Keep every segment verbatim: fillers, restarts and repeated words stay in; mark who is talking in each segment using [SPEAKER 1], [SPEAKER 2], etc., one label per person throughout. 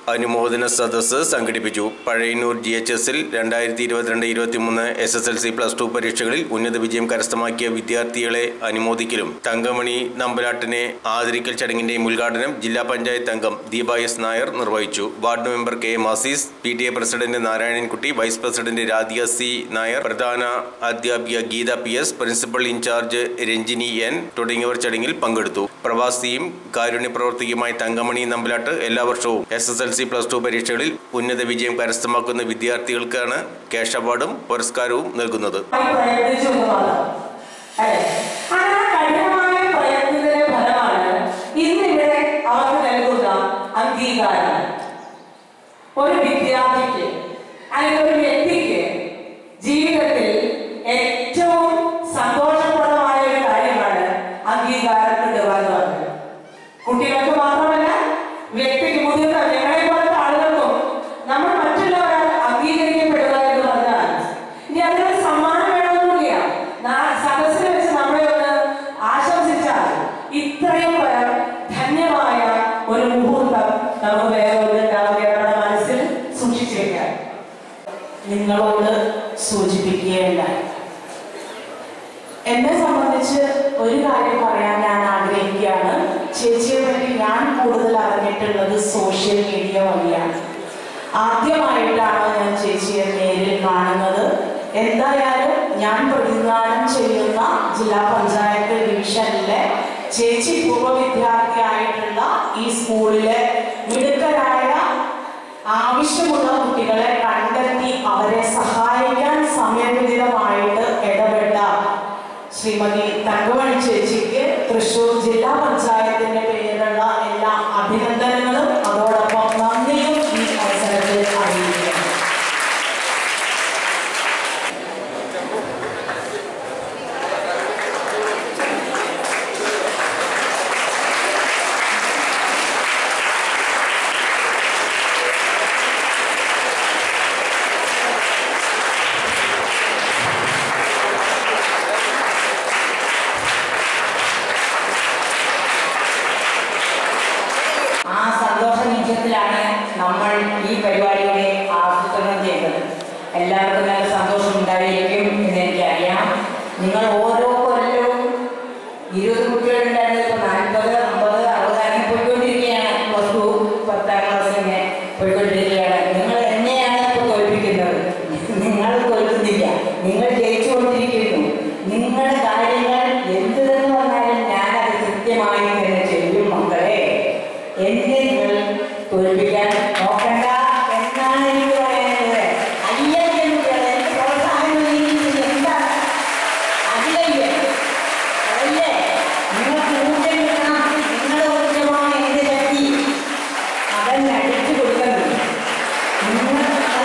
[SPEAKER 1] അനുമോദന സദസ്സ് സംഘടിപ്പിച്ചു. പഴയന്നൂർ ജി എച്ച് എസിൽ രണ്ടായിരത്തി ഇരുപത്തിരണ്ട് ഇരുപത്തിമൂന്ന് S S L C plus two പരീക്ഷകളിൽ ഉന്നത വിജയം കരസ്ഥമാക്കിയ വിദ്യാർത്ഥികളെ അനുമോദിക്കലും തങ്കമണി നമ്പലാട്ടിനെ ആദരിക്കൽ ചടങ്ങിന്റെയും ഉദ്ഘാടനം ജില്ലാ പഞ്ചായത്ത് അംഗം ദീപ എസ് നായർ നിർവഹിച്ചു. Ward member K M Azeez, P T A president Narayanankutty, vice president Radhika C Nair, പ്രധാന അധ്യാപിക Geetha P S, principal incharge Ranjini N തുടങ്ങിയവർ ചടങ്ങിൽ പങ്കെടുത്തു. പ്രവാസിയും കാരുണ്യ പ്രവർത്തകയുമായ തങ്കമണി നമ്പലാട്ട് എല്ലാ വർഷവും S S L C plus two പരീക്ഷകളിൽ ഉന്നത വിജയം കരസ്ഥമാക്കുന്ന വിദ്യാർത്ഥികൾക്കാണ് ക്യാഷ് അവാർഡും പുരസ്കാരവും നൽകുന്നത്.
[SPEAKER 2] ഒരു വിദ്യാർത്ഥിക്ക് അല്ലെങ്കിൽ ഒരു വ്യക്തിക്ക് ജീവിതത്തിൽ ഏറ്റവും സന്തോഷപ്രദമായ ഒരു കാര്യമാണ് അംഗീകാരം കിട്ടുക എന്ന് പറഞ്ഞത്. കുട്ടികൾക്ക് മാത്രമല്ല, വ്യക്തിക്ക് മുതിർന്ന ഞങ്ങളെ പോലത്തെ ആളുകൾക്കും നമ്മൾ മറ്റുള്ളവരാൽ അംഗീകരിക്കപ്പെടുക എന്ന് പറഞ്ഞാൽ ഇനി അതിനൊരു സമ്മാനം വേണമെന്നില്ല. സദസ്സിൽ വെച്ച് നമ്മളെ ഒന്ന് ആശംസിച്ചാൽ ഇത്രയും ധന്യമായ ഒരു മുഹൂർത്തം നമുക്ക് വേറെ നമ്മുടെ മനസ്സിൽ സൂക്ഷിച്ചു വെക്കാം. നിങ്ങളോട് സൂചിപ്പിക്കുകയുണ്ടായി. എന്നെ സംബന്ധിച്ച് ഒരു കാര്യം പറയാൻ ഞാൻ ആഗ്രഹിക്കുകയാണ്. ചേച്ചിയെ പറ്റി ഞാൻ കൂടുതൽ അറിഞ്ഞിട്ടുള്ളത് സോഷ്യൽ മീഡിയ വഴിയാണ്. ആദ്യമായിട്ടാണ് ഞാൻ ചേച്ചിയെ നേരിൽ കാണുന്നത്. എന്തായാലും ഞാൻ പ്രതിനിധാനം ചെയ്യുന്ന ജില്ലാ പഞ്ചായത്ത് ഡിവിഷനിലെ ചേച്ചി പൂർവ്വ വിദ്യാർത്ഥിയായിട്ടുള്ള ഈ സ്കൂളിലെ മിടുക്കരായ ആവശ്യമുള്ള കുട്ടികളെ കണ്ടെത്തി അവരെ സഹായിക്കാൻ സമയബന്ധിതമായിട്ട് ഇടപെട്ട ശ്രീമതി തങ്കമണി ചേച്ചിക്ക് തൃശ്ശൂർ ജില്ലാ പഞ്ചായത്തിന്റെ പേരിലുള്ള എല്ലാ അഭിനന്ദനങ്ങളും അതോടൊപ്പം നന്ദിയും ഈ അവസരത്തിൽ അറിയിക്കുന്നു. നമ്മൾ ഈ പരിപാടിയുടെ ആസൂത്രണം ചെയ്തത്. എല്ലാവർക്കും നല്ല സന്തോഷം ഉണ്ടായിരിക്കും എന്ന് എനിക്കറിയാം. നിങ്ങൾ ഓരോ കൊല്ലവും ഇരുപത് കുട്ടികളുണ്ടായിരുന്നത് ഇപ്പോൾ നാൽപ്പത് അമ്പത് അറുപത് അങ്ങനെ പോയിക്കൊണ്ടിരിക്കുകയാണ്. പ്ലസ് ടു പത്താം ക്ലാസ്സിനെ പോയിക്കൊണ്ടിരിക്കുകയാണ്. നിങ്ങൾ എന്നെയാണ് ഇപ്പോൾ തോൽപ്പിക്കുന്നത്. നിങ്ങൾ തോൽക്കുന്നില്ല, നിങ്ങൾ ജയിച്ചുകൊണ്ടിരിക്കുന്നു. നിങ്ങളുടെ കാര്യങ്ങൾ എന്ത് തന്നെ വന്നാലും ഞാനത് കൃത്യമായി തന്നെ ചെയ്യും. മക്കളെ, എന്നെ നിങ്ങൾ തോൽപ്പിക്കാൻ നോക്കണ്ട എന്നാണ് എനിക്ക് പറയുന്നത്. അയ്യല്ലേ കുട്ടികളെ, എനിക്ക് പ്രോത്സാഹനം എന്താണ് അതിലയ്യേ അതല്ലേ നിങ്ങൾക്ക് ഊർജ്ജം കിട്ടണം. നിങ്ങളുടെ ഊർജ്ജമാണ് എന്റെ ശക്തി. അതന്നെ അടിച്ചു കൊടുക്കുന്നത് നിങ്ങൾ.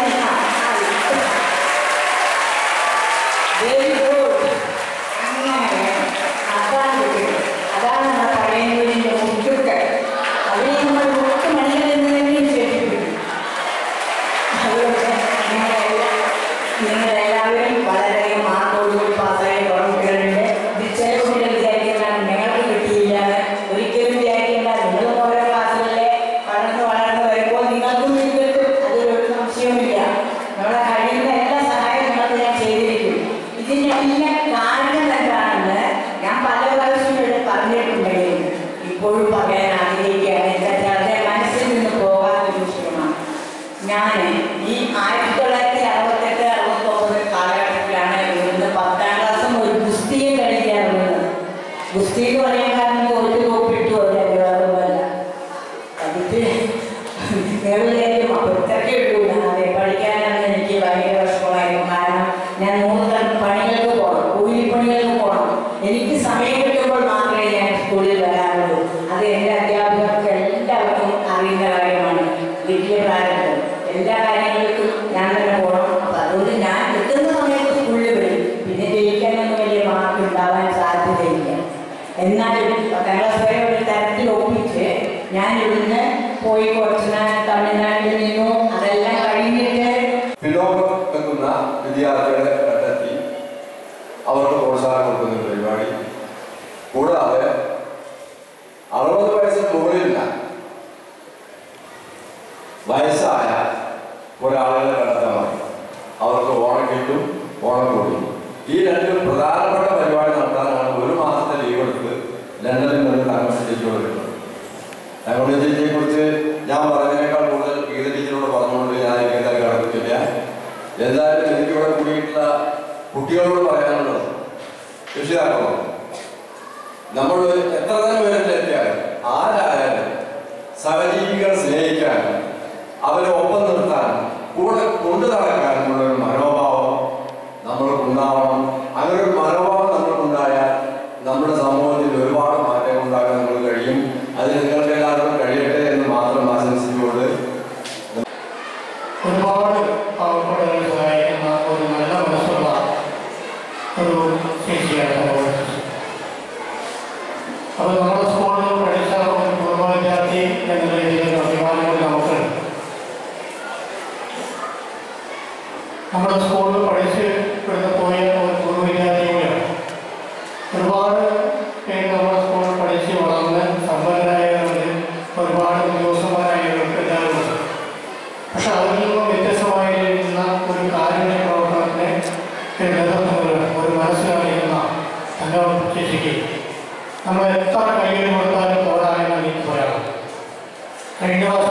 [SPEAKER 2] അങ്ങനെ അതാണ് കുട്ടികൾ. അതാണ് നമ്മുടെ പഴയതിന്റെ മുഖ്യക്കൾ. അതിനെ നമ്മൾ മുഖത്ത് മണികൾ എന്ന് തന്നെ വിശേഷിപ്പിക്കും. അതുകൊണ്ട് നിങ്ങളെല്ലാവരും വളരെയധികം മാർക്കോടുകൂടി പാസ്സായ കുറേ കുട്ടികളുണ്ട്. ചില കുട്ടികൾ വിചാരിക്കുന്നതാണ് ഞങ്ങൾക്ക് കിട്ടിയില്ലാതെ. ഒരിക്കലും വിചാരിക്കേണ്ട. നിങ്ങളും ഓരോ ക്ലാസ്സുകളിലെ വളർന്ന് വളർന്ന് വരുമ്പോൾ നിങ്ങൾക്കും നിങ്ങൾക്ക് അതൊരു സംശയവുമില്ല. നമ്മളെ കഴിയുന്ന എല്ലാ സഹായവും നിങ്ങൾക്ക് ഞാൻ ചെയ്തിരിക്കും. ഇതിൻ്റെ എല്ലാ കാരണം എന്താണെന്ന് ഞാൻ പല പ്രാവശ്യം പറഞ്ഞിട്ടുണ്ടെങ്കിലും ഇപ്പോഴും പറയാൻ ആഗ്രഹിക്കുകയാണ്. എന്താ മനസ്സിൽ നിന്ന് പോകാത്തൊരു വിഷയമാണ്. ഞാൻ ഈ ആയിരത്തി തൊള്ളായിരത്തി അറുപത്തെട്ട് അറുപത്തൊമ്പത് കാലഘട്ടത്തിലാണ് ഇവിടുന്ന് പത്താം ക്ലാസ്സും ഒരു ഗുസ്തിയും കളിക്കാറുള്ളത്. ഗുസ്തി എന്ന് പറയാൻ കാരണം തോറ്റ് കോപ്പിട്ടു അവരല്ല അതിട്ട് നേരിലേക്കും അപ്പോൾ ഇത്രയ്ക്ക് എഴുതൂല. അതെ, പഠിക്കാനാണ് എനിക്ക് ഭയങ്കര വിഷമമായിരുന്നു. കാരണം ഞാൻ നൂറ് പണികൾക്ക് പോകണം, കൂലിപ്പണികൾക്ക് പോകണം. എനിക്ക് സമയം കിട്ടുമ്പോൾ മാത്രമേ ഞാൻ സ്കൂളിൽ വരാറുള്ളൂ. അത് എൻ്റെ അധ്യാപകർക്ക് എല്ലാവർക്കും അറിയുന്ന കാര്യമാണ്. വലിയ പ്രാരംഭം എല്ലാ കാര്യങ്ങൾക്കും ഞാൻ തന്നെ പോകണം. അപ്പം അതുകൊണ്ട് ഞാൻ കിട്ടുന്ന സമയത്ത് സ്കൂളിൽ വരും. പിന്നെ ജയിക്കാനൊന്നും വലിയ മാർക്ക് ഉണ്ടാവാൻ സാധ്യതയില്ല. എന്നാലും പത്താം ക്ലാസ് വരെ ഒരു തരത്തിൽ ഒപ്പിച്ച് ഞാൻ ഇവിടുന്ന് പോയി കുറച്ച് തമിഴ്നാട്ടിൽ നിന്നു. അതെല്ലാം കഴിഞ്ഞിട്ട്
[SPEAKER 3] വിദ്യാർത്ഥികളെ കണ്ടെത്തി അവർക്ക് പ്രോത്സാഹനം കൊടുക്കുന്ന പരിപാടി. കൂടാതെ അറുപത് വയസ്സിന് മുകളിലില്ല വയസ്സായ ഒരാളുകളെ കണ്ടെത്താൻ മതി. അവർക്ക് ഓണം കിട്ടും, ഓണം കൂടി. ഈ രണ്ട് പ്രധാനപ്പെട്ട പരിപാടി നടത്താനാണ് ഒരു മാസത്തെ ലീവ് എടുത്ത് ലണ്ടനിൽ നിന്ന് തങ്ങളുടെ ടീച്ചറോട് കിട്ടുന്നത്. തങ്ങളുടെ ടീച്ചറെ കുറിച്ച് ഞാൻ പറഞ്ഞതിനേക്കാൾ കൂടുതൽ ഗീത ടീച്ചറോട് പറഞ്ഞുകൊണ്ട് ഞാൻ ഗീത കിടക്കില്ല. എന്തായാലും എനിക്കിവിടെ കൂടിയിട്ടുള്ള കുട്ടികളോട് പറയാനുള്ളത്, രക്ഷിതാക്കളോ, നമ്മൾ എത്ര തന്നെ ഉയരത്തിലെത്തിയാലും ആരായാലും സഹജീവികളെ സ്നേഹിക്കാൻ, അവരെ ഒപ്പം നിർത്താൻ, കൂടെ കൊണ്ടു നടക്കാനുള്ള ഒരു മനോഭാവം നമ്മൾക്കുണ്ടാവണം. അങ്ങനെ ഒരു മനോഭാവം നമ്മൾക്കുണ്ടായാൽ നമ്മുടെ സമൂഹത്തിൽ ഒരുപാട് മാറ്റങ്ങൾ ഉണ്ടാക്കാൻ നമുക്ക് കഴിയും. അതിന് നിങ്ങൾക്ക് എല്ലാവർക്കും കഴിയട്ടെ എന്ന് മാത്രം ആശംസിച്ചുകൊണ്ട്
[SPEAKER 4] ഒരുപാട് പാവപ്പെട്ടവരെ സഹായിക്കുന്ന ഒരു നല്ല മനസ്സുള്ള ഒരു ചേച്ചിയാണ്. അപ്പോൾ നമ്മുടെ സ്കൂളിൽ പഠിച്ച ഒരു പൂർവ്വ വിദ്യാർത്ഥി എന്ന രീതിയിൽ അഭിമാനങ്ങൾ നമുക്ക് നമ്മുടെ സ്കൂളിൽ പഠിച്ച് ഇവിടുന്ന് പോയ ഒരു പൂർവ്വ വിദ്യാർത്ഥികളാണ്. ഒരുപാട് പേര് നമ്മുടെ സ്കൂളിൽ പഠിച്ച് വളർന്ന് സമ്പന്നരായവരുണ്ട്, ഒരുപാട് ഉദ്യോഗസ്ഥന്മാരായവർക്ക് എല്ലാവരും ഉണ്ട്. പക്ഷെ അതിൽ നിന്നും വ്യത്യസ്തമായിരിക്കുന്ന ഒരു കാരുണ്യ പ്രവർത്തനത്തിന് നേതൃത്വം ഒരു മനസ്സിലാക്കിയിരുന്ന തൻ്റെ ചേച്ചിക്ക് നമ്മൾ എത്ര കൈകൾ കൊടുത്താലും പോരാ എന്ന് എനിക്ക് പറയാം. കഴിഞ്ഞ വർഷം